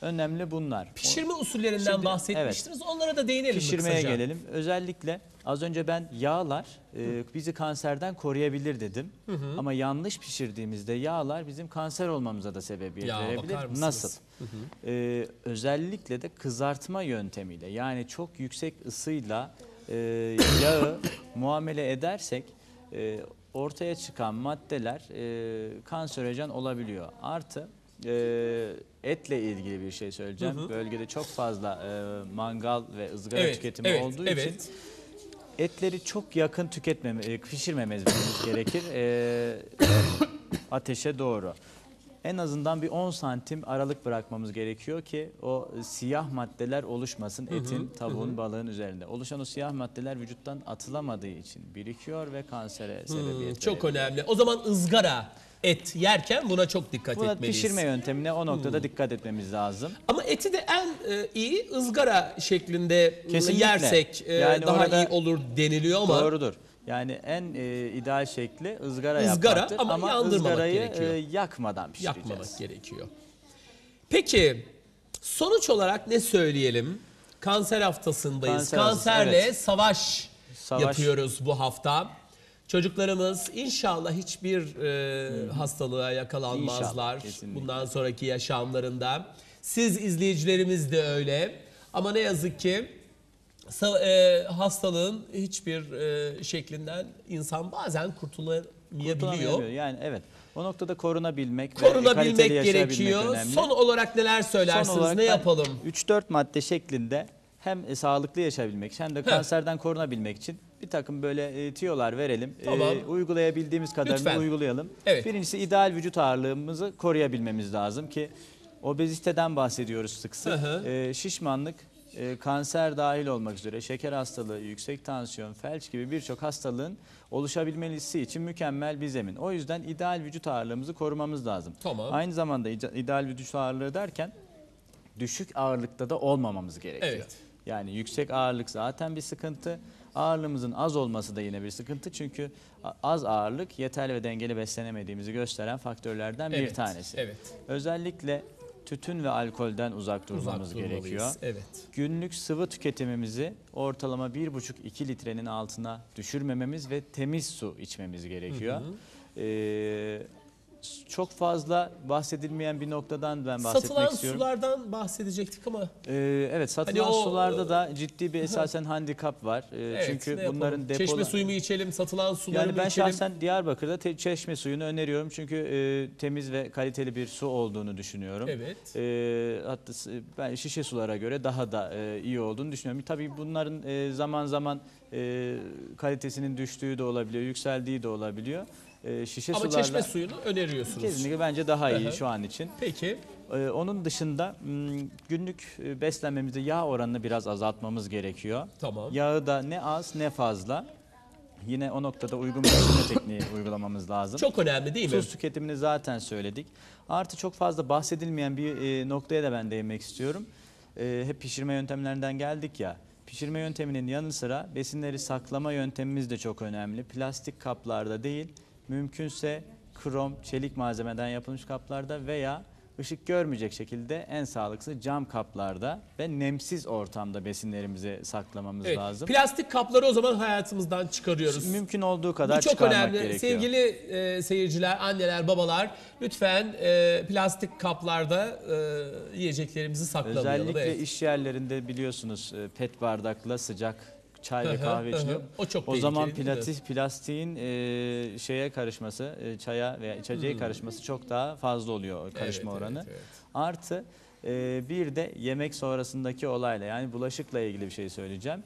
Önemli bunlar. Pişirme usullerinden Şimdi, bahsetmiştiniz. Onlara da değinelim mi Pişirmeye kısaca? gelelim. Özellikle az önce ben yağlar bizi kanserden koruyabilir dedim. Ama yanlış pişirdiğimizde yağlar bizim kanser olmamıza da sebebiyet Ya, verebilir. bakar mısınız? Nasıl? Özellikle de kızartma yöntemiyle, yani çok yüksek ısıyla yağı muamele edersek ortaya çıkan maddeler kanserojen olabiliyor. Artı etle ilgili bir şey söyleyeceğim. Bölgede çok fazla mangal ve ızgara tüketimi olduğu için etleri çok yakın pişirmememiz gerekir ateşe doğru. En azından bir 10 santim aralık bırakmamız gerekiyor ki o siyah maddeler oluşmasın etin, tavuğun, balığın üzerinde. Oluşan o siyah maddeler vücuttan atılamadığı için birikiyor ve kansere sebebiyet Çok verebiliyor. önemli. O zaman ızgara et yerken buna çok dikkat Buna etmeliyiz. pişirme yöntemine o noktada dikkat etmemiz lazım. Ama eti de en iyi ızgara şeklinde Kesinlikle. yersek Yani daha orada iyi olur deniliyor ama doğrudur. Yani en ideal şekli ızgara Izgara yapmaktır ama ama yandırmamak ızgarayı gerekiyor. yakmadan pişireceğiz. yakmamak gerekiyor. Peki sonuç olarak ne söyleyelim? Kanser haftasındayız. Kanser haftası, Kanserle evet. savaş Savaş. yapıyoruz bu hafta. Çocuklarımız inşallah hiçbir hastalığa yakalanmazlar İnşallah, kesinlikle. bundan sonraki yaşamlarında. Siz izleyicilerimiz de öyle. Ama ne yazık ki hastalığın hiçbir şeklinden insan bazen kurtulamayabiliyor. Kurtulamıyor. Yani evet. O noktada korunabilmek ve kaliteli Korunabilmek yaşayabilmek gerekiyor. önemli. Son olarak neler söylersiniz? Son olarak Ne yapalım? 3-4 madde şeklinde hem sağlıklı yaşayabilmek hem de kanserden korunabilmek için bir takım böyle tiyolar verelim. Tamam. Uygulayabildiğimiz kadarını Lütfen. uygulayalım. Evet. Birincisi ideal vücut ağırlığımızı koruyabilmemiz lazım ki obeziteden bahsediyoruz sık sık. Şişmanlık, kanser dahil olmak üzere şeker hastalığı, yüksek tansiyon, felç gibi birçok hastalığın oluşabilmesi için mükemmel bir zemin. O yüzden ideal vücut ağırlığımızı korumamız lazım. Tamam. Aynı zamanda ideal vücut ağırlığı derken düşük ağırlıkta da olmamamız gerekiyor. Evet. Yani yüksek ağırlık zaten bir sıkıntı. Ağırlığımızın az olması da yine bir sıkıntı. Çünkü az ağırlık yeterli ve dengeli beslenemediğimizi gösteren faktörlerden bir tanesi. Evet. Özellikle tütün ve alkolden uzak durmamız gerekiyor. Evet. Günlük sıvı tüketimimizi ortalama 1,5-2 litrenin altına düşürmememiz ve temiz su içmemiz gerekiyor. Çok fazla bahsedilmeyen bir noktadan ben bahsetmek Satılan istiyorum. sulardan bahsedecektik ama Evet, satılan Hani sularda da ciddi bir esasen handikap var. evet, Çünkü ne bunların yapalım? Çeşme depolar... suyu mu içelim, satılan suları Yani mı ben içelim? şahsen Diyarbakır'da çeşme suyunu öneriyorum. Çünkü temiz ve kaliteli bir su olduğunu düşünüyorum. Evet. Hatta ben şişe sulara göre daha da iyi olduğunu düşünüyorum. Tabii bunların zaman zaman kalitesinin düştüğü de olabiliyor, yükseldiği de olabiliyor. Şişe Ama sularla çeşme suyunu öneriyorsunuz. kesinlikle bence daha iyi şu an için. Peki. Onun dışında günlük beslenmemizde yağ oranını biraz azaltmamız gerekiyor. Tamam. Yağı da ne az ne fazla. Yine o noktada uygun beslenme tekniği uygulamamız lazım. Çok önemli değil mi? Tuz tüketimini zaten söyledik. Artı çok fazla bahsedilmeyen bir noktaya da ben değinmek istiyorum. Hep pişirme yöntemlerinden geldik ya. Pişirme yönteminin yanı sıra besinleri saklama yöntemimiz de çok önemli. Plastik kaplarda değil, mümkünse krom, çelik malzemeden yapılmış kaplarda veya ışık görmeyecek şekilde en sağlıklısı cam kaplarda ve nemsiz ortamda besinlerimizi saklamamız Evet. lazım. Plastik kapları o zaman hayatımızdan çıkarıyoruz. Mümkün olduğu kadar Bu çok çıkarmak önemli. gerekiyor. Sevgili seyirciler, anneler, babalar lütfen plastik kaplarda yiyeceklerimizi saklamayalım. Özellikle Evet. iş yerlerinde biliyorsunuz pet bardakla sıcak çay ve kahve içiliyor. O çok O zaman tehlikeli, değil mi? plastiğin şeye karışması, çaya veya içeceğe karışması çok daha fazla oluyor karışma Evet, oranı. evet. Artı bir de yemek sonrasındaki olayla, yani bulaşıkla ilgili bir şey söyleyeceğim.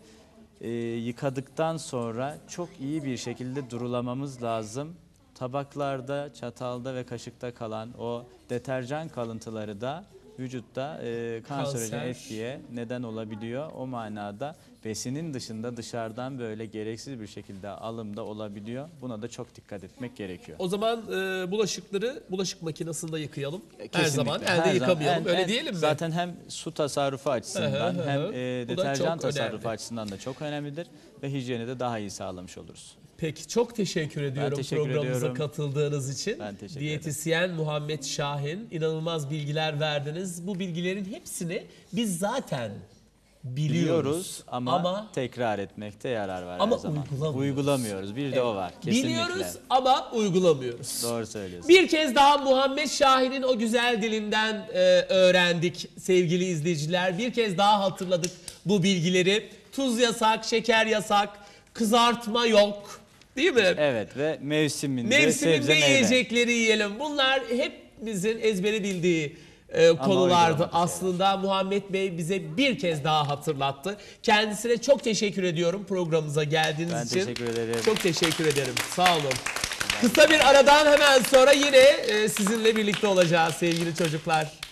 Yıkadıktan sonra çok iyi bir şekilde durulamamız lazım. Tabaklarda, çatalda ve kaşıkta kalan o deterjan kalıntıları da vücutta kanserojen Kanser. etkiye neden olabiliyor. O manada besinin dışında dışarıdan böyle gereksiz bir şekilde alımda olabiliyor. Buna da çok dikkat etmek gerekiyor. O zaman bulaşıkları bulaşık makinesinde yıkayalım. Her Kesinlikle. zaman Her elde zaman. yıkamayalım. Öyle diyelim mi? Zaten hem su tasarrufu açısından hem Bu da deterjan çok tasarrufu önemli. açısından da çok önemlidir ve hijyeni de daha iyi sağlamış oluruz. Peki çok teşekkür ediyorum teşekkür programımıza ediyorum. katıldığınız için. Ben teşekkür Diyetisyen Muhammed Şahin, inanılmaz bilgiler verdiniz. Bu bilgilerin hepsini biz zaten biliyoruz ama tekrar etmekte yarar var Ama her zaman. uygulamıyoruz. Uygulamıyoruz. Bir de o var. Kesinlikle. biliyoruz ama uygulamıyoruz. Doğru söylüyorsun. Bir kez daha Muhammed Şahin'in o güzel dilinden öğrendik sevgili izleyiciler. Bir kez daha hatırladık bu bilgileri. Tuz yasak, şeker yasak, kızartma yok. Değil mi? Evet ve mevsiminde Mevsiminde sebze meyve. yiyecekleri yiyelim. Bunlar hepimizin ezberi bildiği konulardı. uygulamadık Aslında Muhammed Bey bize bir kez daha hatırlattı. Kendisine çok teşekkür ediyorum programımıza geldiğiniz Ben için. teşekkür ederim. Çok teşekkür ederim. Sağ olun. Kısa bir aradan hemen sonra yine sizinle birlikte olacağız sevgili çocuklar.